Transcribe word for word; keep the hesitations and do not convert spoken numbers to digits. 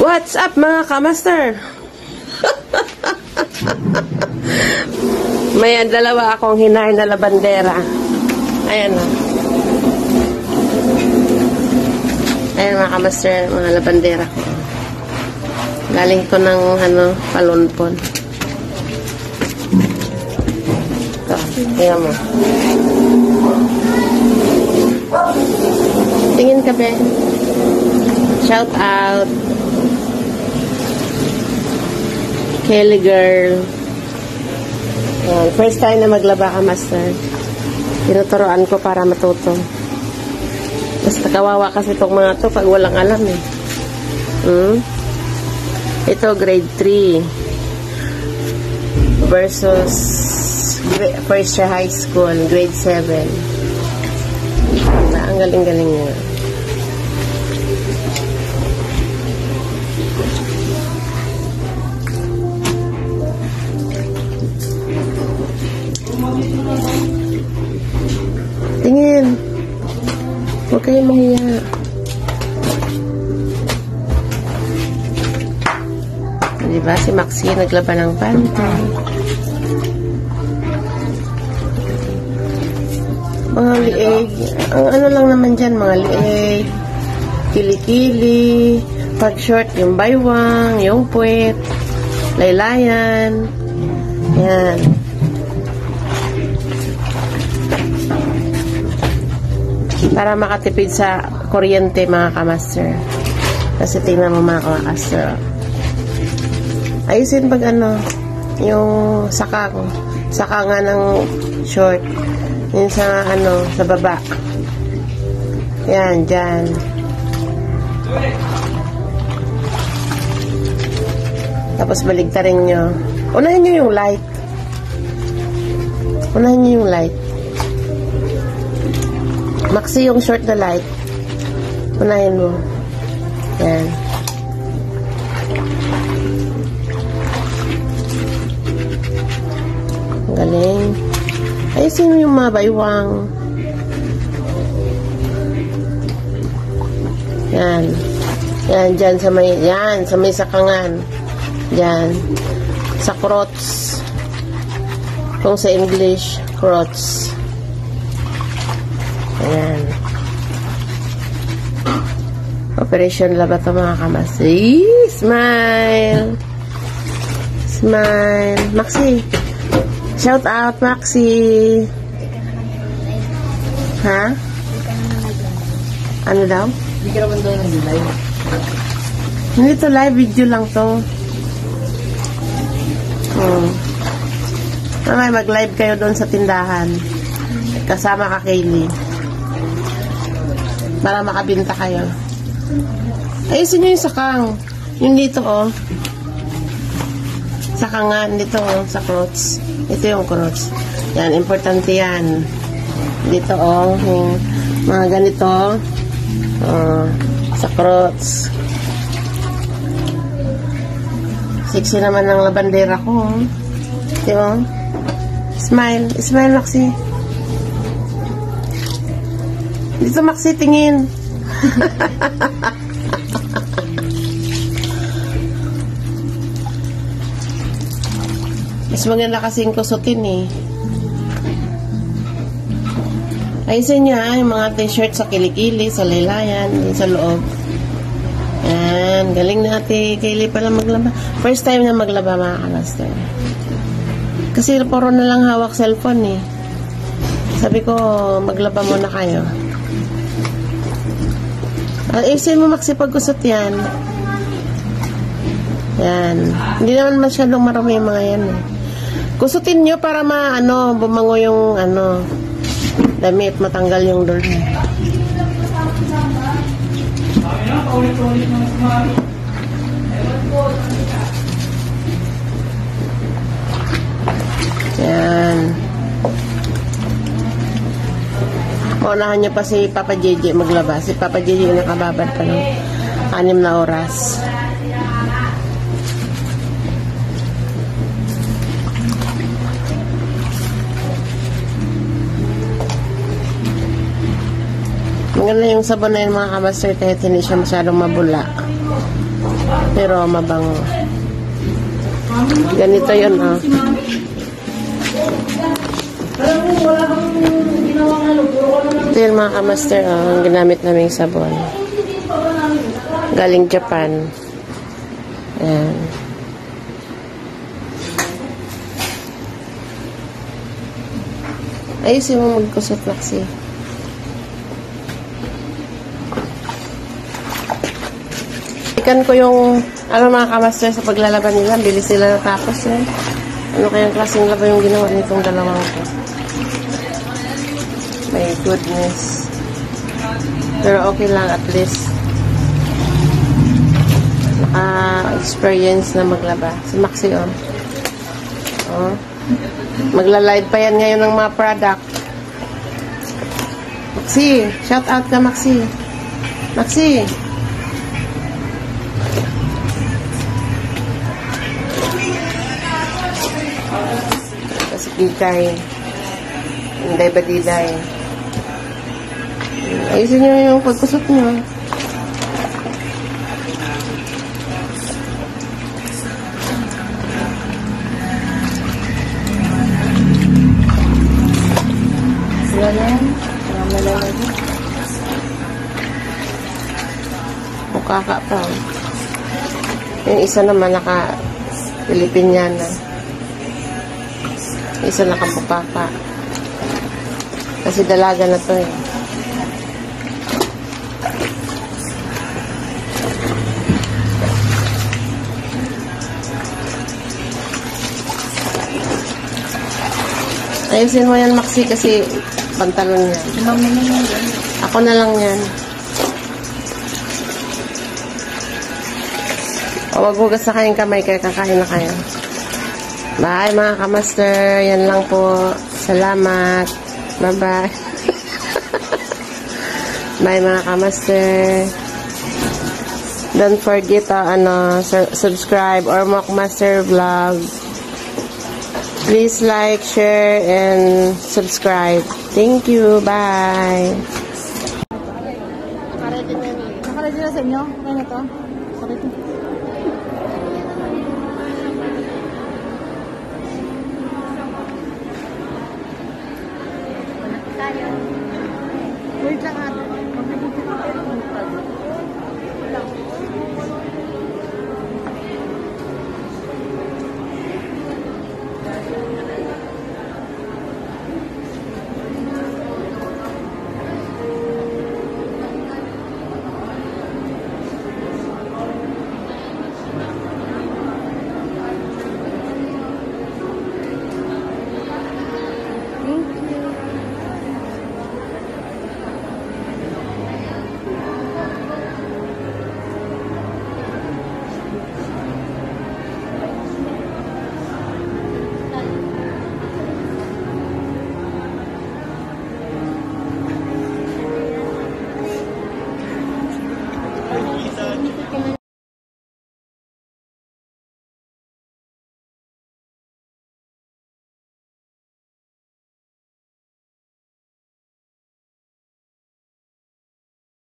What's up mga kamaster? May dalawa akong hinay na labandera. Ayan o. Ayan mga kamaster, mga labandera ko. Galing ko ng ano, palunpon. Ito, tingnan mo. Tingin ka be. Shout out. Kelly girl. Ayan, first time na maglaba ka, master. Tinuturoan ko para matuto. Basta kawawa kasi itong mga to pag walang alam eh. Hmm? Ito, grade three. Versus first year high school, grade seven. Ang galing-galing niya. Tingin. Huwag kayong mahiya. Diba? Si Maxi naglaba ng pantay. Mga lieg. Ang ano lang naman dyan, mga lieg. Kili-kili. Pag short, yung baywang, yung puwet. Laylayan. Yan. Para makatipid sa kuryente mga kamaster. Kasi tingnan mo mga kamaster. Ayusin pag ano, yung saka ko. Saka nga ng short. Yung sa ano, sa baba. Yan, dyan. Tapos baligtarin nyo. Unahin nyo yung light. Unahin nyo yung light. Maxi yung short na light. Unahin mo. Yan. Galing. Ayusin mo yung mga baywang. Yan. Yan, dyan sa may, yan, sa may sakangan. Yan. Sa crotch. Kung sa English, crotch. Ayan. Operation laba ito mga kamasi. Smile. Smile. Maxi. Shout out, Maxi. Ha? Ano daw? Hindi ka naman daw nag-live. Hindi to live, video lang to. Hmm. Mamay, mag-live kayo doon sa tindahan. Kasama ka, Kaylee. Para makabinta kayo. Ayusin nyo yung sakang. Yung dito, oh. Sakangan dito, oh. Sa crotch. Ito yung crotch. Yan, importante yan. Dito, oh. Yung mga ganito. Oh. Sa crotch. Sexy naman ng labandera ko, oh. Diba? Smile. Smile, Maxi. Dito, Maxi, tingin. Mas maganda kasing kusutin eh. Ayusin niya yung mga t-shirt sa kilikili, sa laylayan, sa loob. Yan. Galing na ate Kaylee pala maglaba. First time na maglaba mga kamaster. Kasi puro na lang hawak cellphone eh. Sabi ko, maglaba muna kayo. Ayusin mo, Maxi, pag kusot yan. Yan. Hindi naman masyadong marami yung mga yan eh. Kusutin nyo para ma, ano, bumango yung, ano, damit, matanggal yung dirt. Yan. Unahan nyo pa si Papa J J maglaba. Si Papa J J nakababad pa ng anim na oras. Maganda yung sabon na yun mga kamaster kahit hindi siya masyadong mabula. Pero mabango. Ganito yun, ah. Ito yun mga kamaster, ah, ang ginamit naming sabon. Galing Japan. Ayan. Ayusin mo magkusot, Maxi. Ikan ko yung, ano mga kamaster, sa paglalaban nila, bilis sila natapos eh. Ano kayang klaseng laba yung ginawa nitong dalawang ko? My goodness. Pero okay lang, at least. Naka-experience na maglaba. Si Maxi, oh. Oh. Magla-live pa yan ngayon ng mga product. Maxi, shout out ka, Maxi. Maxi. Kasi Diday. Hindi ba Diday? Ayusin nyo yung pagkusot nyo. Sila na yan. Mga malalagi. Mukha ka pa. Yung isa naman naka-Pilipiniana. Isa nakapapapa. Kasi dalaga na to eh. Ayusin mo yan, Maxi, kasi pantalon niya. Ako na lang yan. O, wag hugas na kayong kamay, kaya kakain na kayo. Bye, mga kamaster. Yan lang po. Salamat. Bye-bye. Bye, mga kamaster. Don't forget to ano, subscribe or Mockmaster Vlog. Please like, share, and subscribe. Thank you. Bye. Nakaready na sa inyo? Ano na to? Sakit na. Wait lang ate.